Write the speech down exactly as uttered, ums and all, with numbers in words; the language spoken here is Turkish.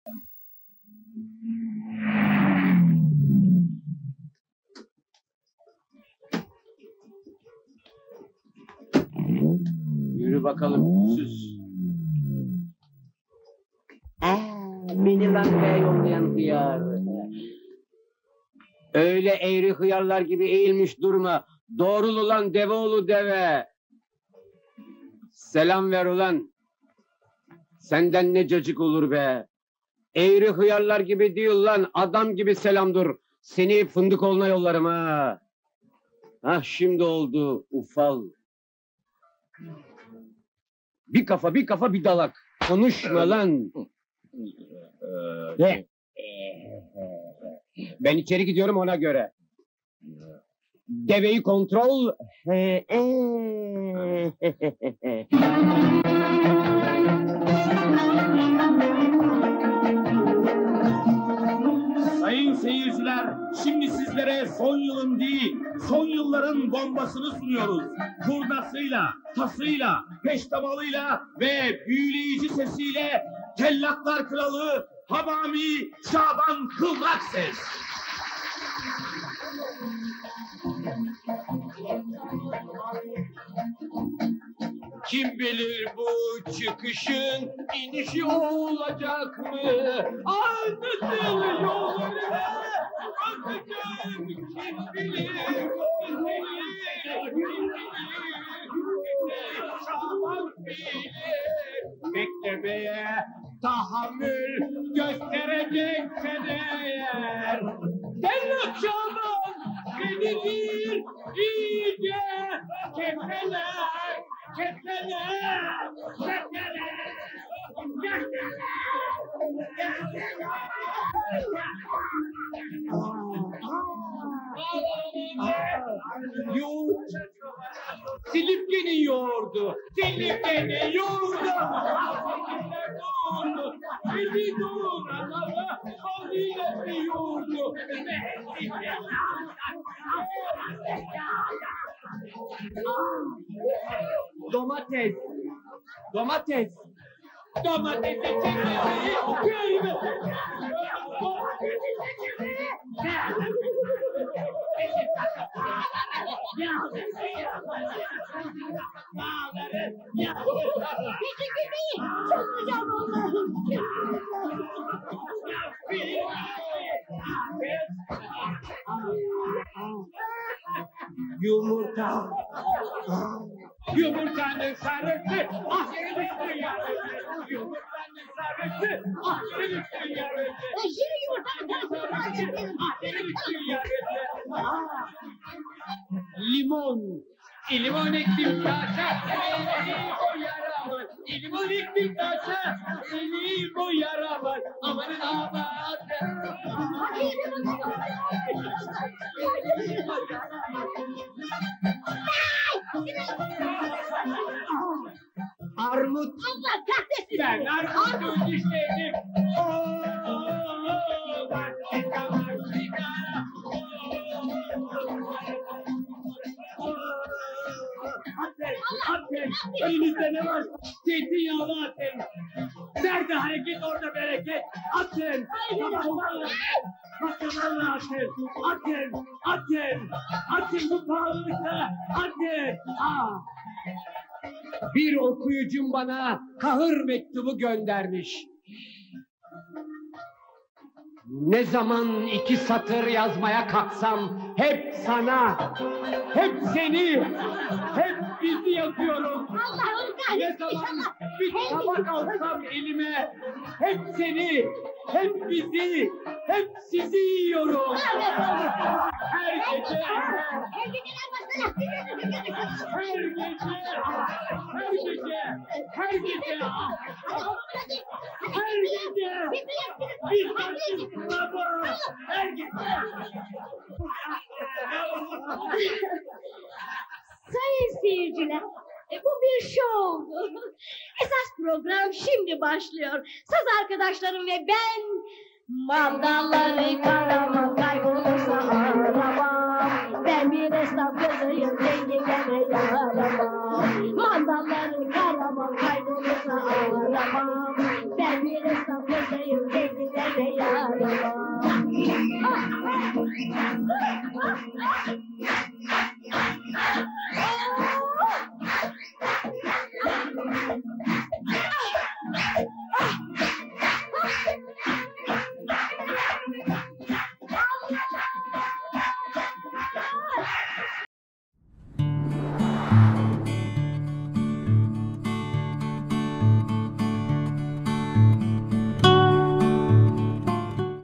Yürü bakalım süs. Ee, beni bankaya yollayan hıyar. Öyle eğri hıyarlar gibi eğilmiş durma. Doğrul ulan deveoğlu deve. Selam ver ulan. Senden ne cacık olur be. Eğri hıyarlar gibi değil lan. Adam gibi selam dur. Seni Fındıkoğlu'na yollarım ha. Hah şimdi oldu ufal. Bir kafa bir kafa bir dalak. Konuşma lan. Ne? Ben içeri gidiyorum ona göre. Deveyi kontrol. Sayın seyirciler, şimdi sizlere son yılın değil, son yılların bombasını sunuyoruz. Kurnasıyla, tasıyla, peştemalıyla ve büyüleyici sesiyle Tellaklar Kralı Hamami Şaban Kıvrak Ses. Kim bilir bu çıkışın inişi olacak mı? Anlatın yolları anlatın. Kim bilir, kim bilir, kim bilir, Şaban bilir. Beklemeye tahammül gösterecekse değer. Tellak Şaban beni bir iyice keseler. Keseler! Keseler! Yoğurt! Silifke'nin yoğurdu! Silifke'nin yoğurdu! Yoğurdu! Beni doğuranlara faziletli yoğurdu! Domates! Domates! Domatesi çekmeyi köyme! Teşekkür ederim. Çok güzel oldu. Yumurta! Yumurtanın sarısı, ah senin yarısı! Yumurtanın sarısı, ah senin yarısı! Şimdi yumurtanın sarısı. Ah senin yarısı! Limon! Limon ektim taşa, beni o yaramaz! Limon ektim taşa, beni o yaramaz! Amanın aman! Armut! Allah kahretsin. Ben armutun dişlerim! Atın! Elinizde ne var? Zeytinyağlı atın! Nerede hareket orada bereket? Atın! Kafalarla! Kafalarla atın! Atın! Atın! Atın bu pahalılıkta! Atın! Ah! Bir okuyucum bana kahır mektubu göndermiş. Ne zaman iki satır yazmaya kalksam hep sana, hep seni, hep bizi yazıyorum. Allah'ım Ne kahretsin. zaman bir tabak alsam elime hep seni, hep bizi, hep sizi yiyorum. Her gece, Her geceler başına. her gece, her gece, her gece, her gece, bir taşın sabah, her gece. Sayın seyirciler, e, bu bir şovdu. Esas program şimdi başlıyor. Saz arkadaşlarım ve ben... Mandalları karama kaybolursa aramam. Ben bir esnaf kızıyım, zenginlere yaramam. Mandalları karama kaybolursa aramam. Ben bir esnaf kızıyım, zenginlere